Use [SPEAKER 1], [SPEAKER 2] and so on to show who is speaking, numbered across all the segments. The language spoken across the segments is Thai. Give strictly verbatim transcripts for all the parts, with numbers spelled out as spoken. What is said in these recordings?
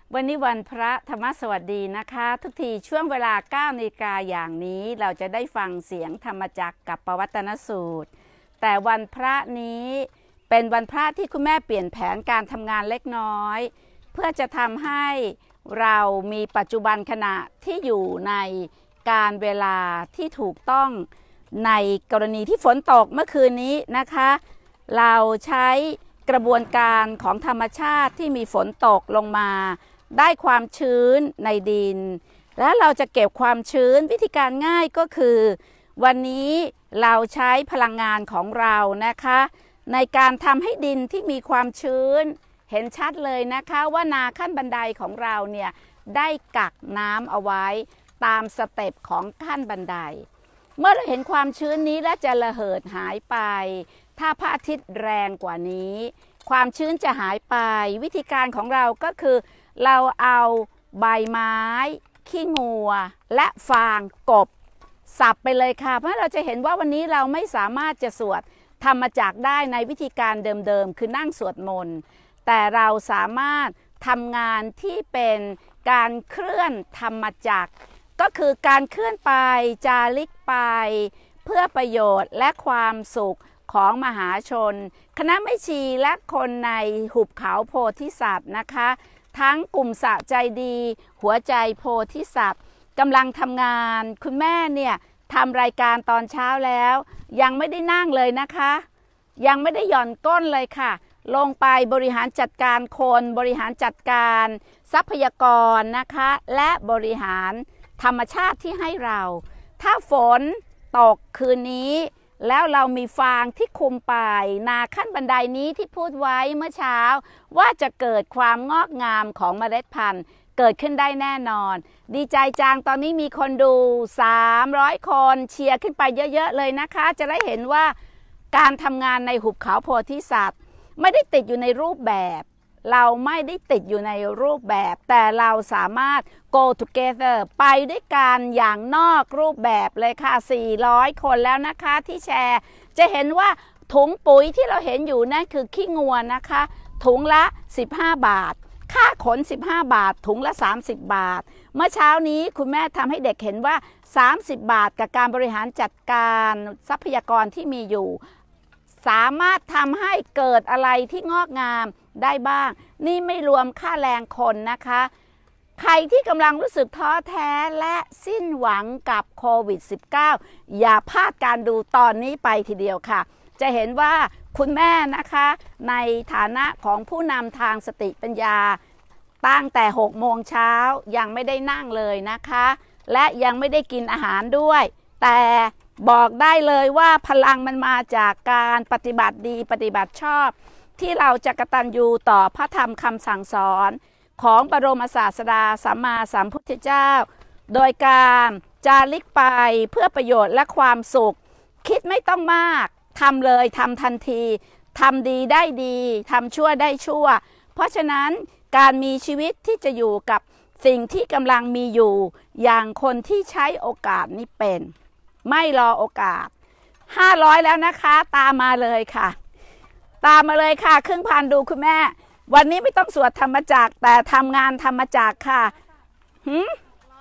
[SPEAKER 1] วันนี้วันพระธรรมสวัสดีนะคะทุกทีช่วงเวลาเก้านาฬิกาอย่างนี้เราจะได้ฟังเสียงธรรมจักรกับปวัตตนสูตรแต่วันพระนี้เป็นวันพระที่คุณแม่เปลี่ยนแผนการทำงานเล็กน้อยเพื่อจะทำให้เรามีปัจจุบันขณะที่อยู่ในการเวลาที่ถูกต้องในกรณีที่ฝนตกเมื่อคืนนี้นะคะเราใช้กระบวนการของธรรมชาติที่มีฝนตกลงมาได้ความชื้นในดินและเราจะเก็บความชื้นวิธีการง่ายก็คือวันนี้เราใช้พลังงานของเรานะคะในการทำให้ดินที่มีความชื้นเห็นชัดเลยนะคะว่านาขั้นบันไดของเราเนี่ยได้กักน้ำเอาไว้ตามสเต็ปของขั้นบันไดเมื่อเราเห็นความชื้นนี้และจะระเหิดหายไปถ้าพระอาทิตย์แรงกว่านี้ความชื้นจะหายไปวิธีการของเราก็คือเราเอาใบไม้ขี้งัวและฟางกบสับไปเลยค่ะเพราะเราจะเห็นว่าวันนี้เราไม่สามารถจะสวดธรรมจักรได้ในวิธีการเดิมๆคือนั่งสวดมนต์แต่เราสามารถทำงานที่เป็นการเคลื่อนธรรมจักรก็คือการเคลื่อนไปจาริกไปเพื่อประโยชน์และความสุขของมหาชนคณะแม่ชีและคนในหุบเขาโพธิสัตว์นะคะทั้งกลุ่มสะใจดีหัวใจโพธิสัตว์กำลังทำงานคุณแม่เนี่ยทำรายการตอนเช้าแล้วยังไม่ได้นั่งเลยนะคะยังไม่ได้หย่อนก้นเลยค่ะลงไปบริหารจัดการคนบริหารจัดการทรัพยากรนะคะและบริหารธรรมชาติที่ให้เราถ้าฝนตกคืนนี้แล้วเรามีฟางที่คุมไปนาขั้นบันไดนี้ที่พูดไว้เมื่อเช้าว่าจะเกิดความงอกงามของเมล็ดพันธุ์เกิดขึ้นได้แน่นอนดีใจจังตอนนี้มีคนดูสามร้อยคนเชียร์ขึ้นไปเยอะๆเลยนะคะจะได้เห็นว่าการทำงานในหุบเขาโพธิสัตว์ไม่ได้ติดอยู่ในรูปแบบเราไม่ได้ติดอยู่ในรูปแบบแต่เราสามารถ go together ไปด้วยกันอย่างนอกรูปแบบเลยค่ะสี่ร้อยคนแล้วนะคะที่แชร์จะเห็นว่าถุงปุ๋ยที่เราเห็นอยู่นั่นคือขี้งัวนะคะถุงละสิบห้าบาทค่าขนสิบห้าบาทถุงละสามสิบบาทเมื่อเช้านี้คุณแม่ทำให้เด็กเห็นว่าสามสิบบาทกับการบริหารจัดการทรัพยากรที่มีอยู่สามารถทำให้เกิดอะไรที่งอกงามได้บ้างนี่ไม่รวมค่าแรงคนนะคะใครที่กำลังรู้สึกท้อแท้และสิ้นหวังกับโควิด สิบเก้า อย่าพลาดการดูตอนนี้ไปทีเดียวค่ะจะเห็นว่าคุณแม่นะคะในฐานะของผู้นำทางสติปัญญาตั้งแต่หกโมงเช้ายังไม่ได้นั่งเลยนะคะและยังไม่ได้กินอาหารด้วยแต่บอกได้เลยว่าพลังมันมาจากการปฏิบัติดีปฏิบัติชอบที่เราจะกตัญญูต่อพระธรรมคำสั่งสอนของบรมศาสดาสัมมาสัมพุทธเจ้าโดยการจาริกไปเพื่อประโยชน์และความสุขคิดไม่ต้องมากทำเลยทำทันทีทำดีได้ดีทำชั่วได้ชั่วเพราะฉะนั้นการมีชีวิตที่จะอยู่กับสิ่งที่กำลังมีอยู่อย่างคนที่ใช้โอกาสนี้เป็นไม่รอโอกาสห้าร้อยแล้วนะคะตามมาเลยค่ะตามมาเลยค่ะครึ่งพันดูคุณแม่วันนี้ไม่ต้องสวดธรรมจักรแต่ทำงานธรรมจักรค่ะหืม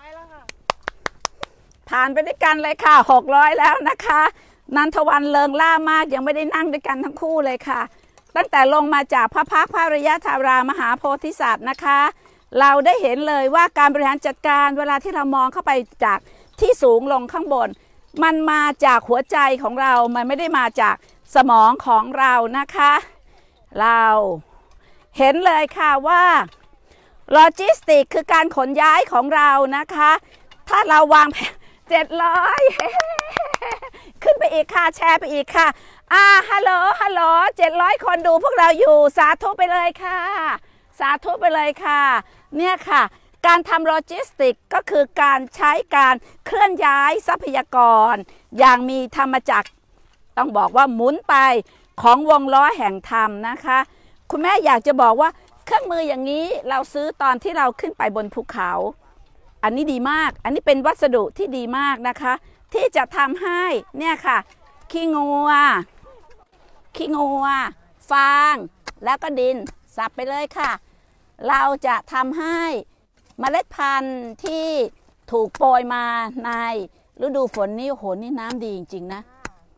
[SPEAKER 1] ผ่านไปด้วยกันเลยค่ะหกร้อยแล้วนะคะนันทวันเลิงล่ามากยังไม่ได้นั่งด้วยกันทั้งคู่เลยค่ะตั้งแต่ลงมาจากพระพักตร์พระอริยธารามหาโพธิสัตว์นะคะเราได้เห็นเลยว่าการบริหารจัดการเวลาที่เรามองเข้าไปจากที่สูงลงข้างบนมันมาจากหัวใจของเรามันไม่ได้มาจากสมองของเรานะคะเราเห็นเลยค่ะว่าโลจิสติกคือการขนย้ายของเรานะคะถ้าเราวางแผนเจ็ดร้อยขึ้นไปอีกค่ะแชร์ไปอีกค่ะอ่าฮัลโหลฮัลโหลเจ็ดร้อยคนดูพวกเราอยู่สาธุไปเลยค่ะสาธุไปเลยค่ะเนี่ยค่ะการทำโลจิสติกก็คือการใช้การเคลื่อนย้ายทรัพยากรอย่างมีธรรมจักรต้องบอกว่าหมุนไปของวงล้อแห่งธรรมนะคะคุณแม่อยากจะบอกว่าเครื่องมืออย่างนี้เราซื้อตอนที่เราขึ้นไปบนภูเขาอันนี้ดีมากอันนี้เป็นวัสดุที่ดีมากนะคะที่จะทำให้เนี่ยค่ะขี้งัวขี้งัวฟางแล้วก็ดินสับไปเลยค่ะเราจะทำให้เมล็ดพันธุ์ที่ถูกโปรยมาในฤดูฝนนี่โหนี่น้ำดีจริงๆนะ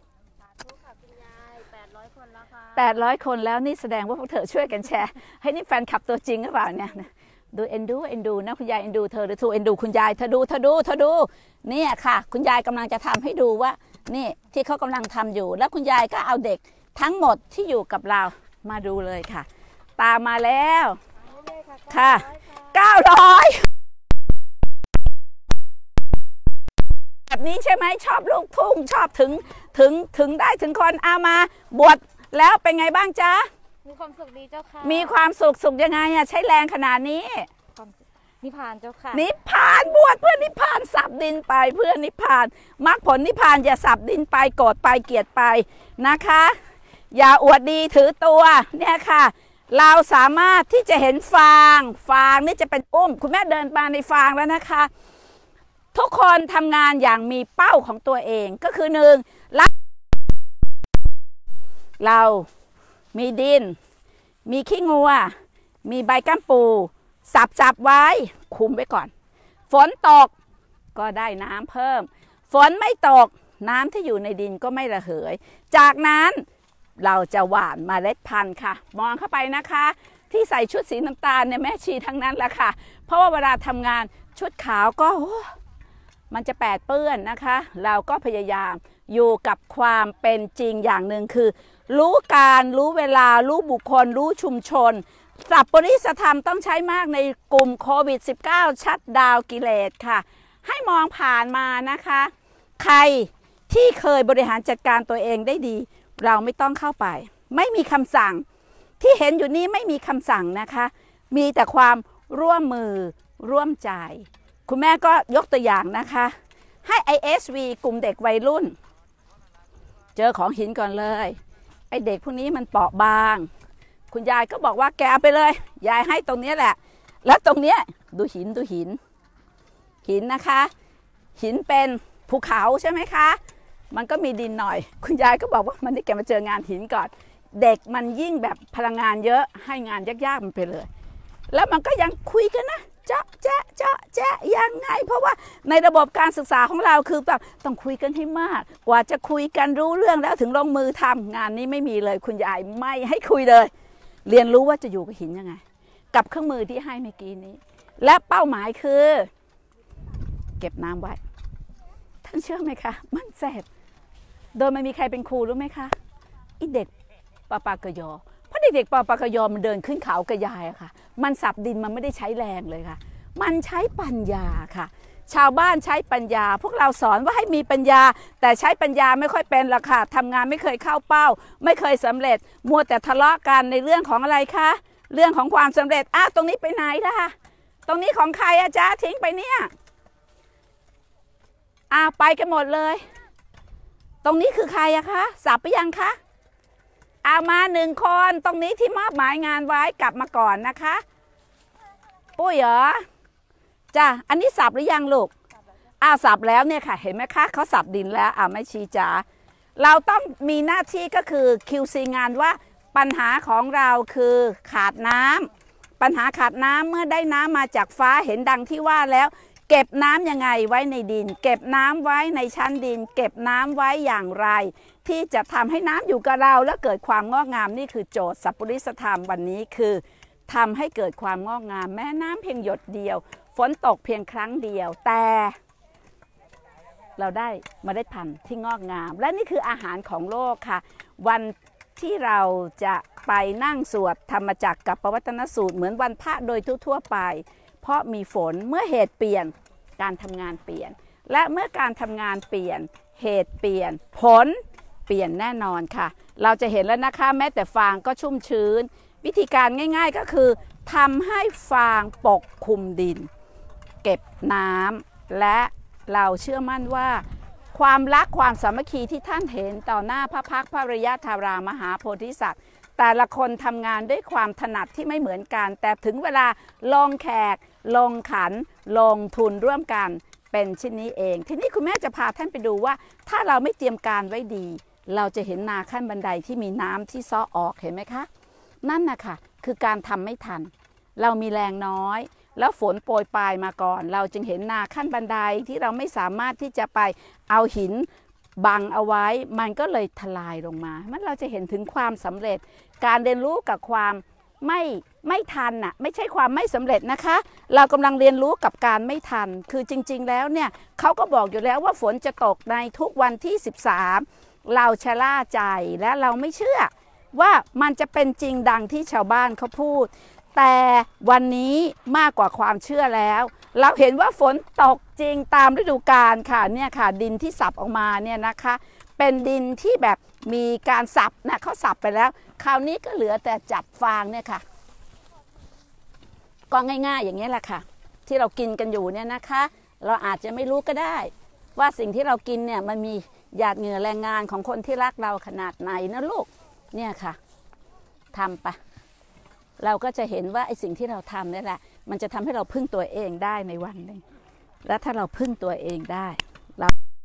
[SPEAKER 1] แปดร้อยคนแล้วนี่แสดงว่าพวกเธอช่วยกันแชร์ให้นี่แฟนคลับตัวจริงหรือเปล่าเนี่ยดูเอ็นดูเอ็นดูนะคุณยายเอ็นดูเธอหรือทูเอ็นดูคุณยายเธอดูเธอดูเธอดูเนี่ยค่ะคุณยายกำลังจะทำให้ดูว่านี่ที่เขากำลังทำอยู่แล้วคุณยายก็เอาเด็กทั้งหมดที่อยู่กับเรามาดูเลยค่ะตามมาแล้วค่ะเก้าร้อยแบบนี้ใช่ไหมชอบลูกทุ่งชอบถึงถึงถึงได้ถึงคนเอามาบวชแล้วเป็นไงบ้างจ๊ะ
[SPEAKER 2] มีความสุขดีเจ้าค่ะ
[SPEAKER 1] มีความสุขสุขยังไงอะใช้แรงขนาดนี้
[SPEAKER 2] นิพพานเจ้าค่ะ
[SPEAKER 1] นิพพานบวชเพื่อนิพพานสับดินไปเพื่อนิพพานมรรคผลนิพพานอย่าสับดินไปโกรธไปเกลียดไปนะคะอย่าอวดดีถือตัวเนี่ยค่ะเราสามารถที่จะเห็นฟางฟางนี่จะเป็นอุ้มคุณแม่เดินมาในฟางแล้วนะคะทุกคนทำงานอย่างมีเป้าของตัวเองก็คือหนึ่งเรามีดินมีขี้งัวมีใบก้ามปูสับสับไว้คุมไว้ก่อนฝนตกก็ได้น้ำเพิ่มฝนไม่ตกน้ำที่อยู่ในดินก็ไม่ระเหยจากนั้นเราจะหว่านเมล็ดพันธุ์ค่ะมองเข้าไปนะคะที่ใส่ชุดสีน้ำตาลเนี่ยแม่ชีทั้งนั้นแหละค่ะเพราะว่าเวลาทำงานชุดขาวก็มันจะแปดเปื้อนนะคะเราก็พยายามอยู่กับความเป็นจริงอย่างหนึ่งคือรู้การรู้เวลารู้บุคคลรู้ชุมชนศัพท์ปริศธรรมต้องใช้มากในกลุ่มโควิด สิบเก้า ชัดดาวกิเลสค่ะให้มองผ่านมานะคะใครที่เคยบริหารจัดการตัวเองได้ดีเราไม่ต้องเข้าไปไม่มีคำสั่งที่เห็นอยู่นี้ไม่มีคำสั่งนะคะมีแต่ความร่วมมือร่วมใจคุณแม่ก็ยกตัวอย่างนะคะให้ ไอ เอส วี กลุ่มเด็กวัยรุ่นเจอของหินก่อนเลยไอเด็กพวกนี้มันเปราะบางคุณยายก็บอกว่าแกเอาไปเลยยายให้ตรงนี้แหละแล้วตรงเนี้ยดูหินดูหินหินนะคะหินเป็นภูเขาใช่ไหมคะมันก็มีดินหน่อยคุณยายก็บอกว่ามันนี่แกมาเจองานหินก่อนเด็กมันยิ่งแบบพลังงานเยอะให้งานยากๆมันไปเลยแล้วมันก็ยังคุยกันนะเจาะแจ๊ะเจาะแจ๊ะยังไงเพราะว่าในระบบการศึกษาของเราคือแบบต้องคุยกันให้มากกว่าจะคุยกันรู้เรื่องแล้วถึงลงมือทำงานนี้ไม่มีเลยคุณยายไม่ให้คุยเลยเรียนรู้ว่าจะอยู่กับหินยังไงกับเครื่องมือที่ให้เมื่อกี้นี้และเป้าหมายคือเก็บน้ำไว้ท่านเชื่อไหมคะมันแสบโดยไม่มีใครเป็นครูรู้ไหมคะไอเด็กปาปากยอเพราะเด็กๆปาปากยอมันเดินขึ้นเขากระยายอะค่ะมันสับดินมันไม่ได้ใช้แรงเลยค่ะมันใช้ปัญญาค่ะชาวบ้านใช้ปัญญาพวกเราสอนว่าให้มีปัญญาแต่ใช้ปัญญาไม่ค่อยเป็นละค่ะทำงานไม่เคยเข้าเป้าไม่เคยสำเร็จมัวแต่ทะเลาะกันในเรื่องของอะไรคะเรื่องของความสำเร็จอ้าวตรงนี้ไปไหนล่ะตรงนี้ของใครอาจารย์ทิ้งไปเนี่ยอ้าวไปกันหมดเลยตรงนี้คือใครอะคะสับไปยังคะเอามาหนึ่งคนตรงนี้ที่มอบหมายงานไว้กลับมาก่อนนะคะปุ้ยเหรอจ้ะอันนี้สับหรือยังลูกอ้าวสับแล้วเนี่ยค่ะเห็นไหมคะเขาสับดินแล้วอ่าไม่ชี้จ๋าเราต้องมีหน้าที่ก็คือ คิว ซี งานว่าปัญหาของเราคือขาดน้ำปัญหาขาดน้ำเมื่อได้น้ำมาจากฟ้าเห็นดังที่ว่าแล้วเก็บน้ำยังไงไว้ในดินเก็บน้ำไว้ในชั้นดินเก็บน้ำไว้อย่างไรที่จะทำให้น้ำอยู่กับเราและเกิดความงอกงามนี่คือโจทย์สัพปริสธรรมวันนี้คือทำให้เกิดความงอกงามแม้น้ำเพียงหยดเดียวฝนตกเพียงครั้งเดียวแต่เราได้เมล็ดพันธุ์ที่งอกงามและนี่คืออาหารของโลกค่ะวันที่เราจะไปนั่งสวดธรรมจักรกับปวัตตนสูตรเหมือนวันพระโดยทั่วๆไปเพราะมีฝนเมื่อเหตุเปลี่ยนการทำงานเปลี่ยนและเมื่อการทำงานเปลี่ยนเหตุเปลี่ยนผลเปลี่ยนแน่นอนค่ะเราจะเห็นแล้วนะคะแม้แต่ฟางก็ชุ่มชื้นวิธีการง่ายๆก็คือทำให้ฟางปกคลุมดินเก็บน้ำและเราเชื่อมั่นว่าความรักความสามัคคีที่ท่านเห็นต่อหน้าพระพักตร์พระอริยธารามหาโพธิสัตว์แต่ละคนทำงานด้วยความถนัดที่ไม่เหมือนกันแต่ถึงเวลาลงแขกลงขันลงทุนร่วมกันเป็นชิ้นนี้เองทีนี้คุณแม่จะพาท่านไปดูว่าถ้าเราไม่เตรียมการไว้ดีเราจะเห็นนาขั้นบันไดที่มีน้ำที่ซ้อออกเห็นไหมคะนั่นนะคะคือการทำไม่ทันเรามีแรงน้อยแล้วฝนโปรยปลายมาก่อนเราจึงเห็นนาขั้นบันไดที่เราไม่สามารถที่จะไปเอาหินบังเอาไว้มันก็เลยทลายลงมามันเราจะเห็นถึงความสำเร็จการเรียนรู้กับความไม่ไม่ทันน่ะไม่ใช่ความไม่สำเร็จนะคะเรากำลังเรียนรู้กับการไม่ทันคือจริงๆแล้วเนี่ยเขาก็บอกอยู่แล้วว่าฝนจะตกในทุกวันที่สิบสามเราชะล่าใจและเราไม่เชื่อว่ามันจะเป็นจริงดังที่ชาวบ้านเขาพูดแต่วันนี้มากกว่าความเชื่อแล้วเราเห็นว่าฝนตกจริงตามฤดูกาลค่ะเนี่ยค่ะดินที่สับออกมาเนี่ยนะคะเป็นดินที่แบบมีการสับนะเขาสับไปแล้วคราวนี้ก็เหลือแต่จับฟางเนี่ยค่ะก็ง่ายๆอย่างนี้แหละค่ะที่เรากินกันอยู่เนี่ยนะคะเราอาจจะไม่รู้ก็ได้ว่าสิ่งที่เรากินเนี่ยมันมีหยาดเหงื่อแรงงานของคนที่รักเราขนาดไหนนะลูกเนี่ยค่ะทำไปเราก็จะเห็นว่าไอ้สิ่งที่เราทำนี่แหละมันจะทำให้เราพึ่งตัวเองได้ในวันหนึ่งและถ้าเราพึ่งตัวเองได้เรา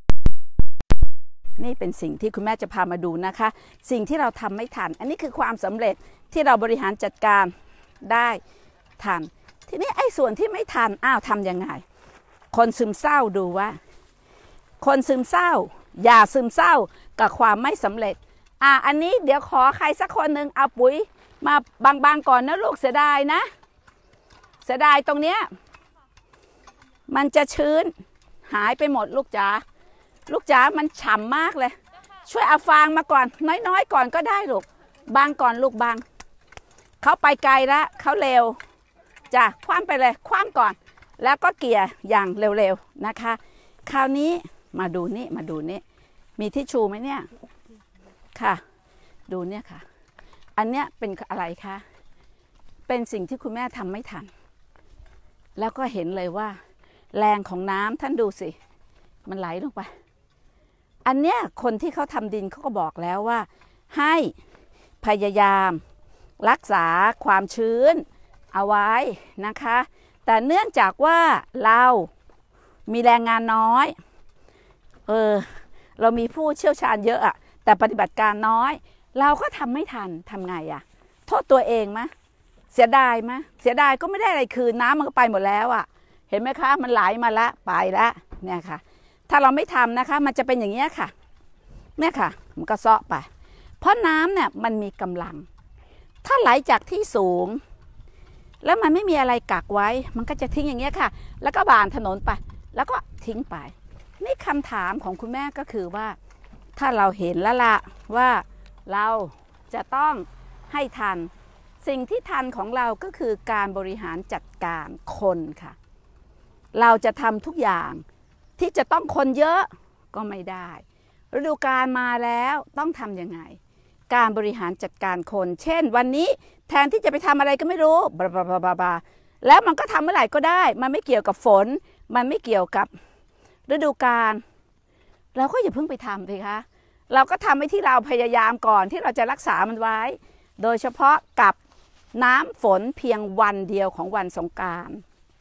[SPEAKER 1] นี่เป็นสิ่งที่คุณแม่จะพามาดูนะคะสิ่งที่เราทำไม่ทันอันนี้คือความสำเร็จที่เราบริหารจัดการได้ทันทีนี้ไอ้ส่วนที่ไม่ทันอ้าวทำยังไงคนซึมเศร้าดูว่าคนซึมเศร้าอย่าซึมเศร้ากับความไม่สำเร็จอ่ะอันนี้เดี๋ยวขอใครสักคนหนึ่งเอาปุ๋ยมาบางๆก่อนนะลูกเสียดายนะเสียดายตรงเนี้ยมันจะชื้นหายไปหมดลูกจ๋าลูกจ๋ามันฉ่ำมากเลยช่วยเอาฟางมาก่อนน้อยๆก่อนก็ได้ลูกบางก่อนลูกบางเขาไปไกลแล้วเขาเร็วจ้ะคว้ำไปเลยคว้ำก่อนแล้วก็เกี่ยอย่างเร็วๆนะคะคราวนี้มาดูนี่มาดูนี่มีทิชชู่ไหมเนี่ยค่ะดูเนี่ยค่ะอันเนี้ยเป็นอะไรคะเป็นสิ่งที่คุณแม่ทำไม่ทันแล้วก็เห็นเลยว่าแรงของน้ำท่านดูสิมันไหลลงไปอันเนี้ยคนที่เขาทำดินเขาก็บอกแล้วว่าให้พยายามรักษาความชื้นเอาไว้นะคะแต่เนื่องจากว่าเรามีแรงงานน้อยเออเรามีผู้เชี่ยวชาญเยอะอะแต่ปฏิบัติการน้อยเราก็ทำไม่ทันทำไงอะโทษตัวเองมะเสียดายมะเสียดายก็ไม่ได้อะไรคืนน้ำมันก็ไปหมดแล้วอะเห็นไหมคะมันไหลมาละไปละเนี่ยค่ะถ้าเราไม่ทำนะคะมันจะเป็นอย่างนี้ค่ะเนี่ยค่ะมันก็เซาะไปเพราะน้ำเนี่ยมันมีกำลังถ้าไหลจากที่สูงแล้วมันไม่มีอะไรกักไว้มันก็จะทิ้งอย่างเงี้ยค่ะแล้วก็บานถนนไปแล้วก็ทิ้งไปนี่คำถามของคุณแม่ก็คือว่าถ้าเราเห็นแล้วละว่าเราจะต้องให้ทันสิ่งที่ทันของเราก็คือการบริหารจัดการคนค่ะเราจะทำทุกอย่างที่จะต้องคนเยอะก็ไม่ได้ฤดูกาลมาแล้วต้องทำยังไงการบริหารจัดการคนเช่นวันนี้แทนที่จะไปทำอะไรก็ไม่รู้บลาบลาบลาบลาแล้วมันก็ทำเมื่อไหร่ก็ได้มันไม่เกี่ยวกับฝนมันไม่เกี่ยวกับฤดูกาลเราก็อย่าเพิ่งไปทำสิคะเราก็ทำให้ที่เราพยายามก่อนที่เราจะรักษามันไว้โดยเฉพาะกับน้ำฝนเพียงวันเดียวของวันสงกรานต์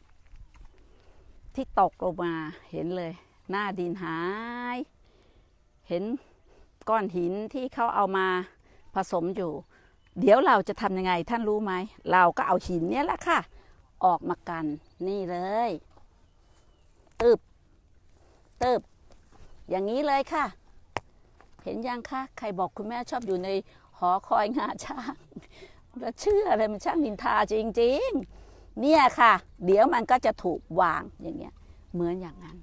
[SPEAKER 1] ที่ตกลงมาเห็นเลยหน้าดินหายเห็นก้อนหินที่เขาเอามาผสมอยู่เดี๋ยวเราจะทำยังไงท่านรู้ไหมเราก็เอาหินเนี้ยแหละค่ะออกมากันนี่เลยตึบตึบอย่างนี้เลยค่ะเห็นยังคะใครบอกคุณแม่ชอบอยู่ในหอคอยงาช้างแล้วเชื่ออะไรมันช่างนินทาจริงๆเนี่ยค่ะเดี๋ยวมันก็จะถูกวางอย่างเงี้ยเหมือนอย่างนั้น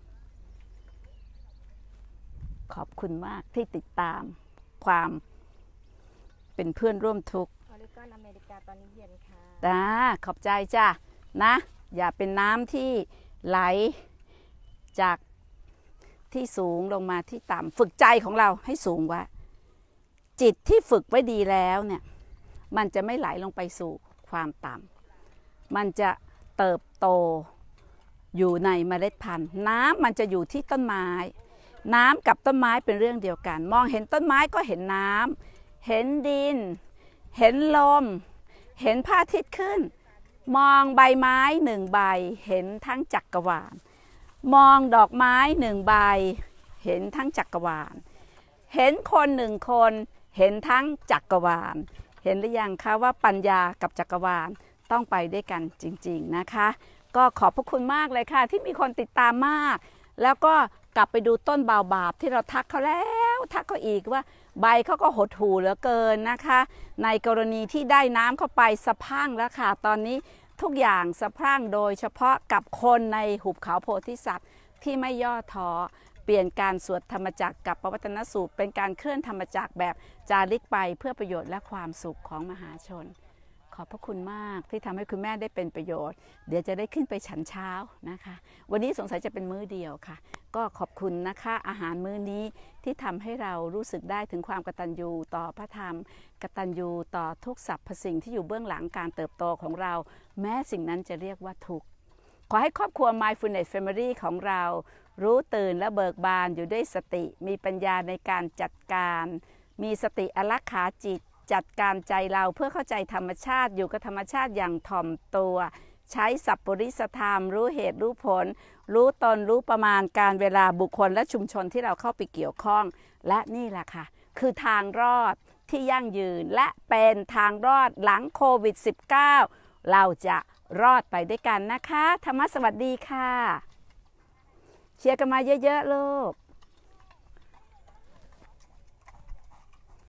[SPEAKER 1] ขอบคุณมากที่ติดตามความเป็นเพื่อนร่วมทุกข์
[SPEAKER 2] ออริกอนอเมริกาตอนนี้เย็นค่ะ
[SPEAKER 1] จ้าขอบใจจ้านะอย่าเป็นน้ำที่ไหลจากที่สูงลงมาที่ต่ำฝึกใจของเราให้สูงไว้จิตที่ฝึกไว้ดีแล้วเนี่ยมันจะไม่ไหลลงไปสู่ความต่ำมันจะเติบโตอยู่ในเมล็ดพันธุ์น้ำมันจะอยู่ที่ต้นไม้น้ำกับต้นไม้เป็นเรื่องเดียวกันมองเห็นต้นไม้ก็เห็นน้ำเห็นดินเห็นลมเห็นพระอาทิตย์ขึ้นมองใบไม้หนึ่งใบเห็นทั้งจักรวาลมองดอกไม้หนึ่งใบเห็นทั้งจักรวาลเห็นคนหนึ่งคนเห็นทั้งจักรวาลเห็นหรือยังคะว่าปัญญากับจักรวาลต้องไปด้วยกันจริงๆนะคะก็ขอบพระคุณมากเลยค่ะที่มีคนติดตามมากแล้วก็กลับไปดูต้นบาวบาบที่เราทักเขาแล้วทักเขาอีกว่าใบเขาก็หดหู่เหลือเกินนะคะในกรณีที่ได้น้ำเข้าไปสะพรั่งแล้วค่ะตอนนี้ทุกอย่างสะพรั่งโดยเฉพาะกับคนในหุบเขาโพธิสัตว์ที่ไม่ย่อท้อเปลี่ยนการสวดธรรมจักรกับปวัตนสูตรเป็นการเคลื่อนธรรมจักรแบบจาริกไปเพื่อประโยชน์และความสุขของมหาชนขอบพระคุณมากที่ทำให้คุณแม่ได้เป็นประโยชน์เดี๋ยวจะได้ขึ้นไปฉันเช้านะคะวันนี้สงสัยจะเป็นมื้อเดียวค่ะก็ขอบคุณนะคะอาหารมื้อนี้ที่ทำให้เรารู้สึกได้ถึงความกตัญญูต่อพระธรรมกตัญญูต่อทุกสรรพสิ่งที่อยู่เบื้องหลังการเติบโตของเราแม้สิ่งนั้นจะเรียกว่าทุกข์ขอให้ครอบครัว Mindfulness Family ของเรารู้ตื่นและเบิกบานอยู่ด้วยสติมีปัญญาในการจัดการมีสติอารักขาจิตจัดการใจเราเพื่อเข้าใจธรรมชาติอยู่กับธรรมชาติอย่างถ่อมตัวใช้สัพปริสธรรมรู้เหตุรู้ผลรู้ตนรู้ประมาณการเวลาบุคคลและชุมชนที่เราเข้าไปเกี่ยวข้องและนี่แหละค่ะคือทางรอดที่ยั่งยืนและเป็นทางรอดหลังโควิด สิบเก้า เราจะรอดไปด้วยกันนะคะธรรมะสวัสดีค่ะเชียร์กันมาเยอะๆลูก